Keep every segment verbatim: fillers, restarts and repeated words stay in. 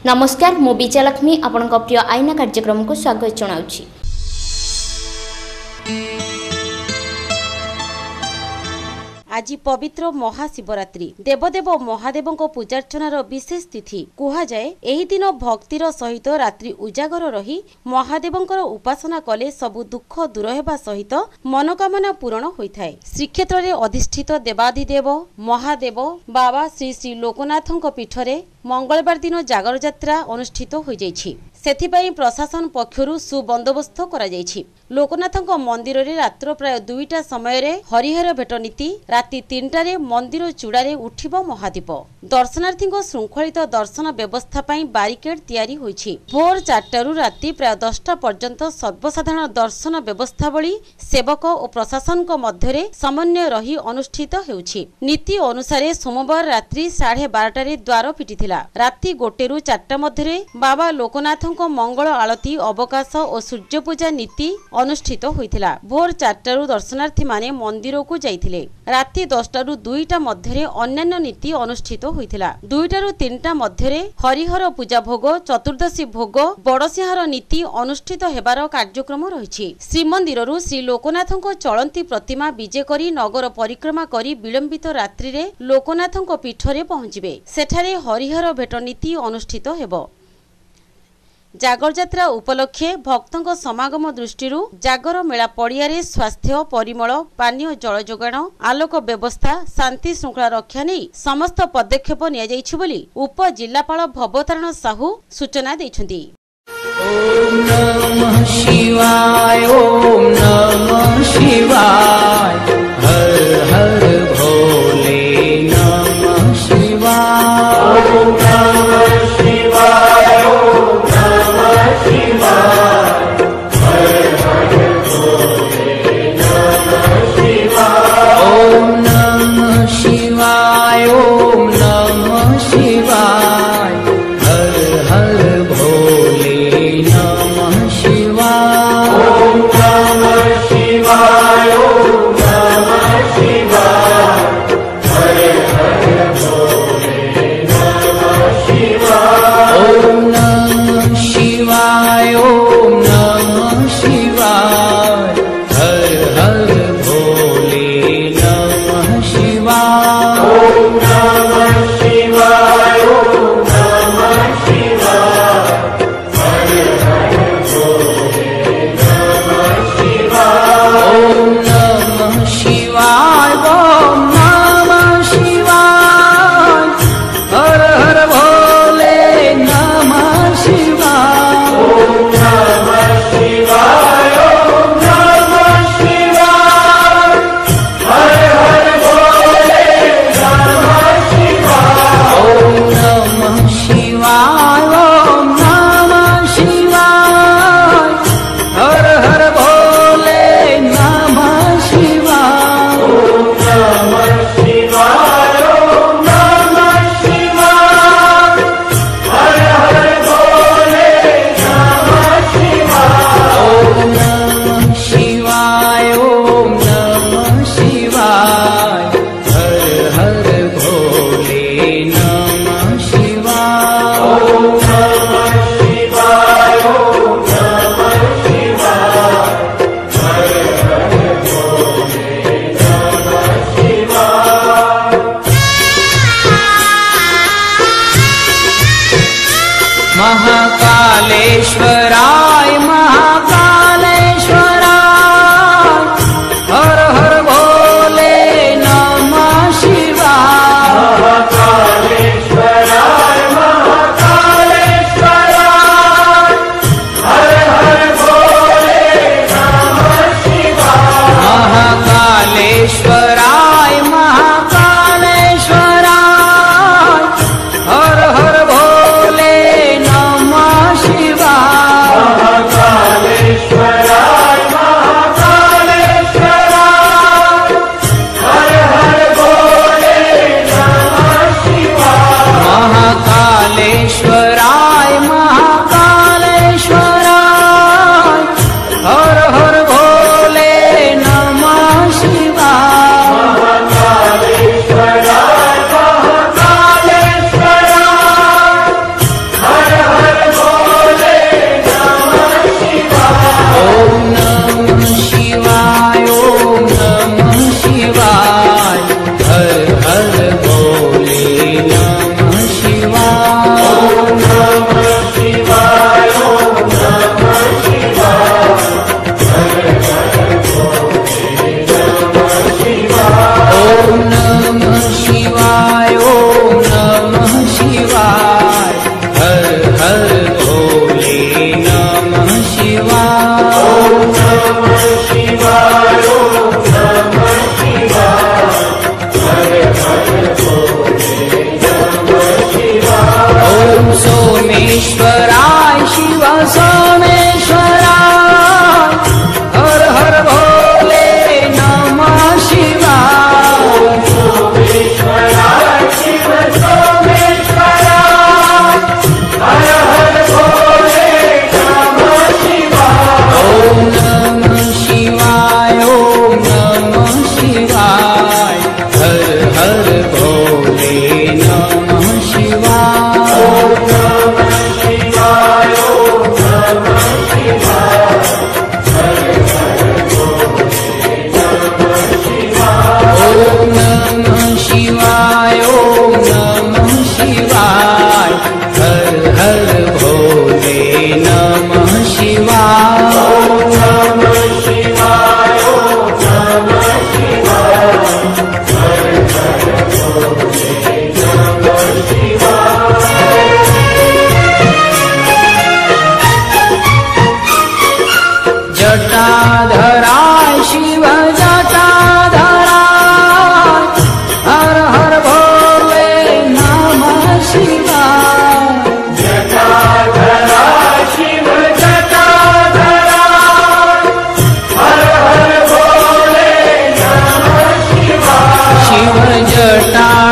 नमस्कार मु विजयलक्ष्मी आपण प्रिय आईना कार्यक्रम को स्वागत जनाउछि। आज पवित्र महाशिवरात्रि देवदेव महादेव पूजार्चनार विशेष तिथि कुहा जाए। एही दिन भक्तिर सहित रात्रि उजागर रही महादेवंकर उपासना कले सबु दुख दूर हेबा सहित मनोकामना पूर्ण होइथाय। श्रीक्षेत्र रे अधिष्ठित देवाधिदेव महादेव बाबा श्री श्री लोकनाथंक पीठरे मंगलवार दिन जागर यात्रा अनुष्ठित हो जाइछि। सेथिपाई प्रशासन पक्षरु सुबंदोबस्त करा जाइछि। लोकनाथंक मंदिर रे रात्र प्राय दुईटा समय रे हरिहर भेट नीति राति तीनटा रे मंदिर चूड़ारे उठिबो महादीप। दर्शनार्थी श्रृंखलित दर्शन व्यवस्था पाई बारिकेड तैयारी होइछि। भोर चारटारू राति प्राय दसटा पर्यंत सर्वसाधारण दर्शन व्यवस्थावली सेवक और प्रशासन मध्य समन्वय रही अनुष्ठित हेउछि। नीति अनुसार सोमवार रात्रि साढ़े बारटा रे द्वार फिटिथिला। राति गोटेरू चारटा मध्य बाबा लोकनाथ मंगल आलती अवकाश और सूर्य पूजा नीति अनुष्ठित होइथिला। भोर चारटारू दर्शनार्थी माने मंदिर को जाइथिले। राति दसटारू दुईटा मध्य अन्यान्य नीति अनुष्ठित होइथिला। दुईटारू तीनटा मध्य हरिहर पूजा भोग चतुर्दशी भोग बड़सिंहार नीति अनुष्ठित हेबार कार्यक्रम रहिछि। श्रीमंदिररू श्री लोकनाथंक चलंती प्रतिमा विजे करी नगर परिक्रमा करी विलंबित रात्रि रे लोकनाथंक पीठरे पहुंचिबे। सेठारे हरिहर भेट नीति अनुष्ठित हेबो। जागर यात्रा उपलक्षे भक्तों समागम दृष्टि जागर मेला पड़ियारे स्वास्थ्य परिमल पानीय जल जोगाण आलोक व्यवस्था शांति श्रृंखला रक्षा नहीं समस्त पदक्षेप निया जाइछि बोली उप जिलापाल भवतारण साहू सूचना दैछन्ति। ओम नमः शिवाय ओम नमः शिवाय हर हर भोले नमः शिवाय ओम नमः शिवाय ओम नमः शिवाय हर हर भोले नमः शिवाय ओम नमः शिवाय ओम नमः शिवाय हर हर भोले नमः शिवाय ओम नमः शिवाय ओम नमः शिवाय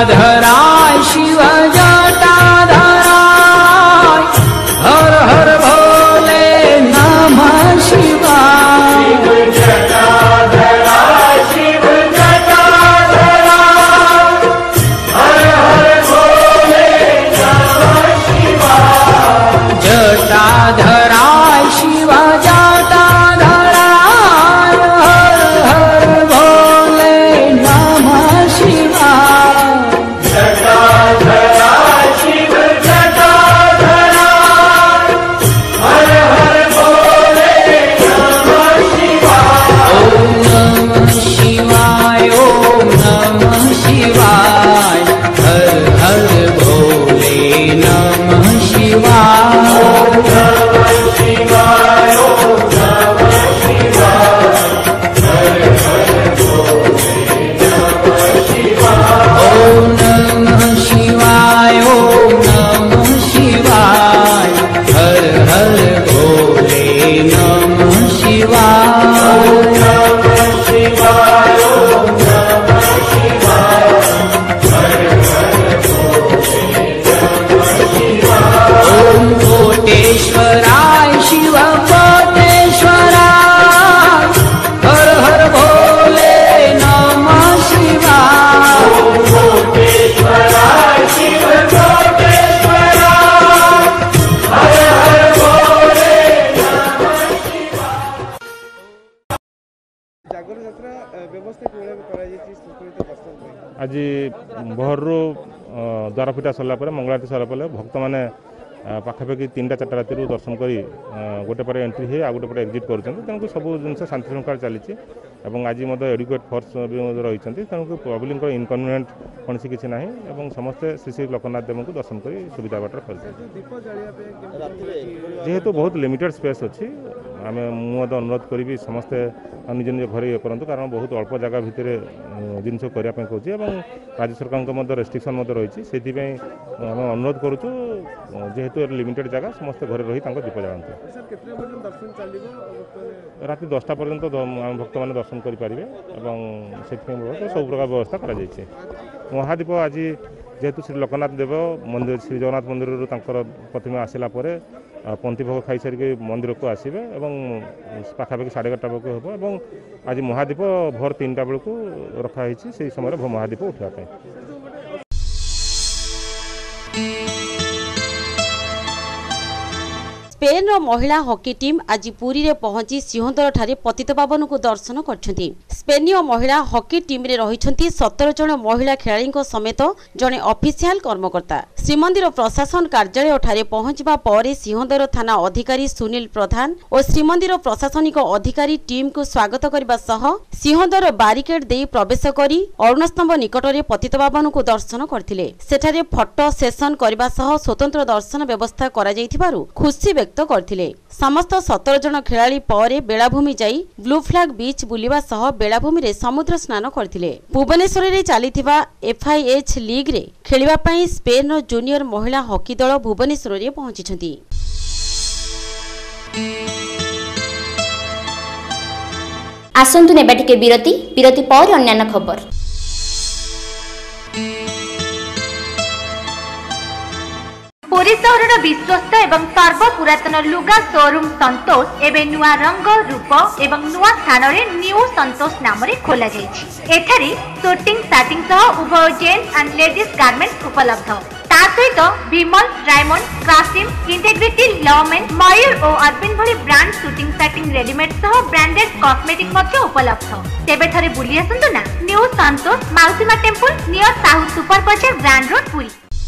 जटाधराय शिव जटाधराय हर हर भोले नमः शिवाय जटाधराय शिव जटाधराय हर हर भोले नमः शिवाय जटाधराय शिव जटाधराय हर हर भोले नमः शिवाय जटाधराय शिव जटाधराय हर हर भोले नमः शिवाय ओम नमः शिवाय ओम नमः शिवाय हर हर भोले नमः शिवाय नमः शिवाय ओम नमः शिवाय हर हर भोले नमः शिवाय ओम नमः शिवाय ओम नमः शिवाय हर हर भोले नमः शिवाय नमः शिवाय ओम नमः शिवाय हर हर भोले नमः शिवाय ओम कोटेश्वराय शिव कोटेश्वराय हर हर भोले नमः शिवाय कोटेश्वराय शिव कोटेश्वराय हर हर भोले नमः शिवाय ଜାଗର ଯାତ୍ରା ବ୍ୟବସ୍ଥା କିଭଳି କରାଯାଇଛି ଶୃଙ୍ଖଳିତ ଦର୍ଶନ ପାଇଁ? ଆଜି ଭୋରରୁ ଦ୍ୱାର ଫିଟା ସରିଲା ପରେ ମଙ୍ଗଳାରତି ସରିଲା ପରେ ଭକ୍ତମାନେ ପାଖାପାଖି ତିନିଟା ଚାରିଟା ରାତିରୁ ଦର୍ଶନ କରି ଗୋଟେ ପରେ ଏଣ୍ଟ୍ରି ହେଇ ଆଉ ଗୋଟେ ପରେ ଏକ୍ଜିଟ୍ କରୁଛନ୍ତି। ତେଣୁକୁ ସବୁ ଜିନିଷ ଶାନ୍ତି ଶୃଙ୍ଖଳା ଚାଲିଛି ଏବଂ ଆଜି ମଧ୍ୟ ଏଡୁକେଟ୍ ଫୋର୍ସ ବି ମଧ୍ୟ ରହିଛନ୍ତି। ତେଣୁକୁ ପବ୍ଲିକଙ୍କର ଇନକନଭିନିଏଣ୍ଟ କୌଣସି କିଛି ନାହିଁ ଏବଂ ସମସ୍ତେ ଶ୍ରୀ ଶ୍ରୀ ଲୋକନାଥ ଦେବଙ୍କୁ ଦର୍ଶନ କରି ସୁବିଧା ବାଟରେ ଫେରୁଛନ୍ତି। ଦୀପ ଜାଳିବା ପାଇଁ କେମିତି ଯେହେତୁ ବହୁତ ଲିମିଟେଡ୍ ସ୍ପେସ୍ ଅଛି ଆମେ ମୁଁ ମଧ୍ୟ ଅନୁରୋଧ କରିବି ସମସ୍ତେ ନିଜ ନିଜ ଘରେ ଇଏ କରନ୍ତୁ କାରଣ ବହୁତ ଅଳ୍ପ ଜାଗା ଭିତରେ ଜିନିଷ କରିବା ପାଇଁ କହୁଛି ଏବଂ ରାଜ୍ୟ ସରକାରଙ୍କ ମଧ୍ୟ ରେଷ୍ଟ୍ରିକ୍ସନ୍ ମଧ୍ୟ ରହିଛି। ସେଥିପାଇଁ ଆମେ ଅନୁରୋଧ କରୁଛୁ ଯେହେତୁ ଲିମିଟେଡ୍ ଜାଗା ସମସ୍ତେ ଘରେ ରହି ତାଙ୍କ ଦୀପ ଜାଳନ୍ତୁ। ସାର୍ କେତେ ପର୍ଯ୍ୟନ୍ତ ଦର୍ଶନ ଚାଲିବ? ରାତି ଦଶଟା ପର୍ଯ୍ୟନ୍ତ ଆମ ଭକ୍ତମାନେ ଦର୍ଶନ କରିପାରିବେ ଏବଂ ସେଥିପାଇଁ ସବୁ ପ୍ରକାର ବ୍ୟବସ୍ଥା କରାଯାଇଛି। ମହାଦୀପ ଆଜି ଯେହେତୁ ଶ୍ରୀ ଲୋକନାଥ ଦେବ ମନ୍ଦିର ଶ୍ରୀ ଜଗନ୍ନାଥ ମନ୍ଦିରରୁ ତାଙ୍କର ପ୍ରତିମା ଆସିଲା ପରେ ପନ୍ତି ଭୋଗ ଖାଇସାରିକି ମନ୍ଦିରକୁ ଆସିବେ ଏବଂ ପାଖାପାଖି ସାଢ଼େ ଏଗାରଟା ବେଳକୁ ହେବ ଏବଂ ଆଜି ମହାଦୀପ ଭୋର ତିନିଟା ବେଳକୁ ରଖାହେଇଛି ସେହି ସମୟରେ ମହାଦୀପ ଉଠିବା ପାଇଁ। ସ୍ପେନ୍ର ମହିଳା ହକି ଟିମ୍ ଆଜି ପୁରୀରେ ପହଞ୍ଚି ସିଂହଦ୍ୱାରଠାରେ ପତିତପାବନକୁ ଦର୍ଶନ କରିଛନ୍ତି। ସ୍ପେନୀୟ ମହିଳା ହକି ଟିମ୍ରେ ରହିଛନ୍ତି ସତର ଜଣ ମହିଳା ଖେଳାଳିଙ୍କ ସମେତ ଜଣେ ଅଫିସିଆଲ କର୍ମକର୍ତ୍ତା। ଶ୍ରୀମନ୍ଦିର ପ୍ରଶାସନ କାର୍ଯ୍ୟାଳୟଠାରେ ପହଞ୍ଚିବା ପରେ ସିଂହଦ୍ୱାର ଥାନା ଅଧିକାରୀ ସୁନୀଲ ପ୍ରଧାନ ଓ ଶ୍ରୀମନ୍ଦିର ପ୍ରଶାସନିକ ଅଧିକାରୀ ଟିମ୍କୁ ସ୍ୱାଗତ କରିବା ସହ ସିଂହଦ୍ୱାର ବାରିକେଡ୍ ଦେଇ ପ୍ରବେଶ କରି ଅରୁଣସ୍ତମ୍ଭ ନିକଟରେ ପତିତପାବନକୁ ଦର୍ଶନ କରିଥିଲେ। ସେଠାରେ ଫଟୋ ସେସନ କରିବା ସହ ସ୍ୱତନ୍ତ୍ର ଦର୍ଶନ ବ୍ୟବସ୍ଥା କରାଯାଇଥିବାରୁ ଖୁସି ବ୍ୟକ୍ତ କରିଥିଲେ। ସମସ୍ତ ସତର ଜଣ ଖେଳାଳି ପରେ ବେଳାଭୂମି ଯାଇ ବ୍ଲୁ ଫ୍ଲାଗ ବିଚ୍ ବୁଲିବା ସହ ବେଳାଭୂମିରେ ସମୁଦ୍ର ସ୍ନାନ କରିଥିଲେ। ଭୁବନେଶ୍ୱରରେ ଚାଲିଥିବା ଏଫ୍ଆଇଏଚ୍ ଲିଗ୍ରେ ଖେଳିବା ପାଇଁ ସ୍ପେନ୍ର ଜୁନିୟର ମହିଳା ହକି ଦଳ ଭୁବନେଶ୍ୱରରେ ପହଞ୍ଚିଛନ୍ତି। ଆସନ୍ତୁ ନେବା ଟିକେ ବିରତି ବିରତି ପରେ ଅନ୍ୟାନ୍ୟ ଖବର। पुरी सहर विश्वस्त एवं सर्वपुरातन लुगा शोरूम संतोष एवं नुआ रंग रूप एवं नुआ स्थान न्यू संतोष नाम खोल एठारे शूटिंग साटिंग सह उभय जेंट्स एंड लेडीज गार्मेंट्स उपलब्ध। ता सहित Vimal diamond Kasim integrity Lawman Mayur और अरविंद भली ब्रांड शूटिंग साटिंग रेडीमेड सह ब्रांडेड कॉस्मेटिक मध्य उपलब्ध। तेबे थरे बुली आसंतु ना new Santosh Mausima temple near Sahu super bazaar grand road Puri.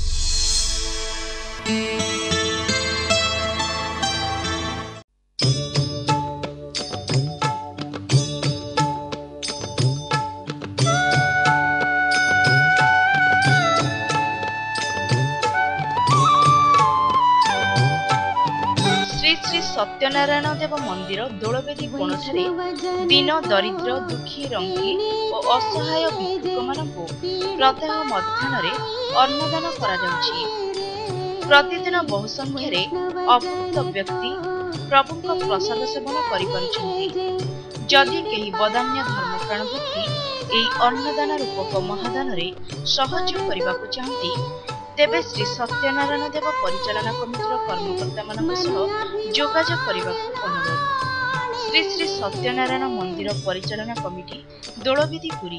Satyanarayan Dev मंदिर दोलबेदी कोणठारे दीन दरिद्र दुखी रंगी और असहाय भिक्षुक मानकु प्रत्यह मध्याह्न अन्नदान करा जाउछि। प्रतिदिन बहु संख्यारे अपूर्त व्यक्ति प्रभुଙ୍କ प्रसाद सेवन करि पारुछन्ति। जदि केही बदान्य धर्म ପ୍ରାଣଭକ୍ତି ଏହି ଅନ୍ନଦାନ ରୂପକ ମହାଦାନରେ ସହଯୋଗ କରିବାକୁ ଚାହାନ୍ତି ତେବେ ଶ୍ରୀ ସତ୍ୟନାରାୟଣ ଦେବ ପରିଚାଳନା କମିଟିର କର୍ମକର୍ତ୍ତାମାନଙ୍କ ସହ ଯୋଗାଯୋଗ କରିବାକୁ ଅନୁରୋଧ। ଶ୍ରୀ ଶ୍ରୀ ସତ୍ୟନାରାୟଣ ମନ୍ଦିର ପରିଚାଳନା କମିଟି ଦୋଳବେଦୀ ପୁରୀ।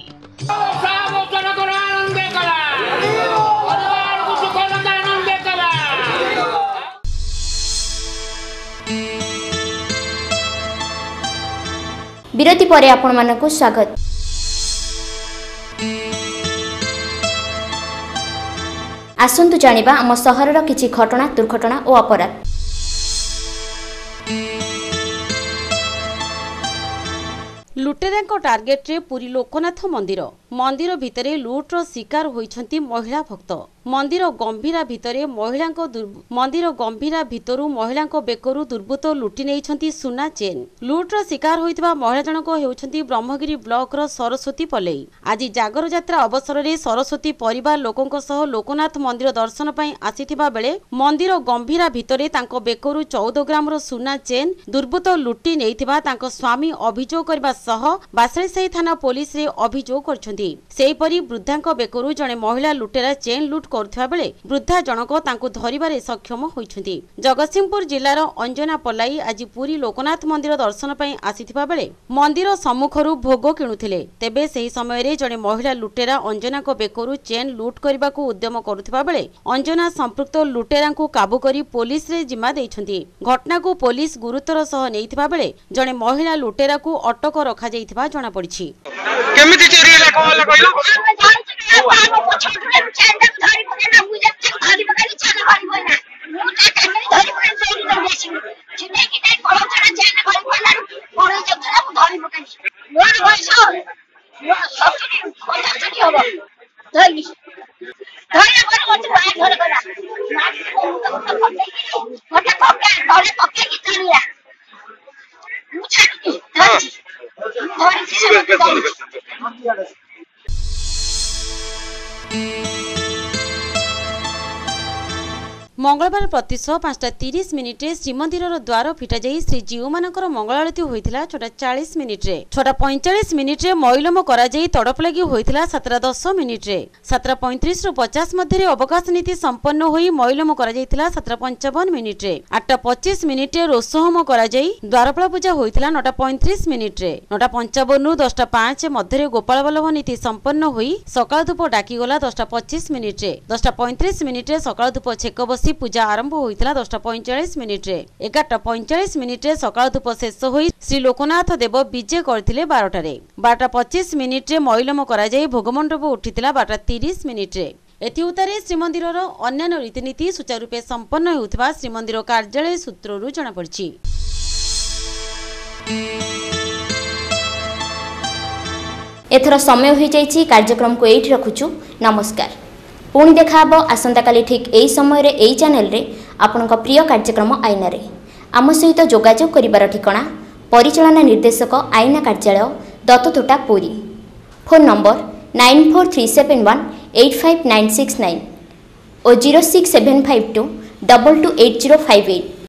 विरति परे आपनमानकु स्वागत। आसंतु जानिबा आम सहरर किछि घटना दुर्घटना और अपराध। लुटेरांको टार्गेट रे पुरी लोकनाथ मंदिर मंदिर भितरे लुट्र शिकार होइछंती महिला भक्त। मंदिर गंभीरा भितरे महिला मंदिर गंभीरा भितरु महिला बेकरु दुर्बृत्त लुटि नेइछंती सुना चेन। लुट्र शिकार होइतबा महिला जनक हेउछंती ब्रह्मगिरी ब्लॉक रो सरस्वती पलेई। आज जागर यात्रा अवसर रे सरस्वती परिवार लोकंक सह लोकनाथ मंदिर दर्शन पई आसीथिबा बेले मंदिर गंभीरा भितरे तांको बेकरु चौदह ग्राम रो सुना चेन दुर्बृत्त लुटि नेइथिबा तांको स्वामी अभियोग करबा सह बासळीसाही थाना पुलिस रे अभियोग करछंती। सेहीपरि वृद्धांक बेकरु जणे महिला लुटेरा चेन लुट କରୁଥିବା ବେଳେ ବୃଦ୍ଧା ଜଣକ ତାଙ୍କୁ ଧରିବାରେ ସକ୍ଷମ ହୋଇଛନ୍ତି। ଜଗତସିଂହପୁର ଜିଲ୍ଲାର ଅଞ୍ଜନା ପଲାଇ ଆଜି ପୁରୀ ଲୋକନାଥ ମନ୍ଦିର ଦର୍ଶନ ପାଇଁ ଆସିଥିବା ବେଳେ ମନ୍ଦିର ସମ୍ମୁଖରୁ ଭୋଗ କିଣୁଥିଲେ। ତେବେ ସେହି ସମୟରେ ଜଣେ ମହିଳା ଲୁଟେରା ଅଞ୍ଜନାଙ୍କ ବେକରୁ ଚେନ୍ ଲୁଟ୍ କରିବାକୁ ଉଦ୍ୟମ କରୁଥିବା ବେଳେ ଅଞ୍ଜନା ସମ୍ପୃକ୍ତ ଲୁଟେରାଙ୍କୁ କାବୁ କରି ପୋଲିସରେ ଜିମା ଦେଇଛନ୍ତି। ଘଟଣାକୁ ପୋଲିସ ଗୁରୁତର ସହ ନେଇଥିବା ବେଳେ ଜଣେ ମହିଳା ଲୁଟେରାକୁ ଅଟକ ରଖାଯାଇଥିବା ଜଣାପଡ଼ିଛି। କେମିତି ଚୋରି ହେଲା କଣ ହେଲା କହିଲ? मंगलवार प्रतिशह पांचटा तीस मिनिट्रे श्रीमंदिर द्वार फिटा जाई श्रीजीव मानकर मंगल आरती होइथिला छटा चालीस मिनिट्रे। छटा पैंतालीस मिनिट्रे मैलम करा जाई तड़प लगी होइथिला सातटा दस मिनिट्रे। सातटा पैंतीस रु पचास मध्य अवकाश नीति संपन्न होई मैलम करा जाइथिला सातटा पंचावन मिनिट्रे। आठटा पच्चीस मिनिट्रे रोषहोम करा जाई द्वारपाल पूजा होइथिला नौटा पैंतीस मिनिट्रे। नौटा पंचावन रु दसटा पांच मध्य गोपाल बल्लभ नीति संपन्न होई सकाळ धूप डाकी गला दसटा पच्चीस मिनिट्रे। दसटा पैंतीस मिनिट्रे सकाळ धूप छेक बसी पूजा आरंभ होइथिला दसटा पैंचालीस मिनिट्रे। एगारटा पैंचालीस मिनिट्रे सकाळ धूप शेष होई श्री लोकनाथ देव विजय करथिले बारटारे। बारटा पच्चीस मिनिट्रे मैलम करा जाई भोगमंडप उठिथिला बारटा तीस मिनिट्रे। एथि उतारे श्रीमंदिरर अन्यान्य रीतिनीति सुचारूपे संपन्न हेउथिबा श्रीमंदिर कार्यालय सूत्ररू जणा पड़छि। एथर समय हो जाइछि कार्यक्रम को एठी रखुछु। नमस्कार। पुणी देखा आसंता काली ठीक यही समय रे यही चैनल रे आपनक प्रिय कार्यक्रम आईना रे आम सहित जोगाजोग करिबार ठिकाना परिचालना निर्देशक आईना कार्यालय दत्ततोटा पुरी। Phone number nine four three seven one eight five nine six nine और zero six seven five two double two eight zero five eight.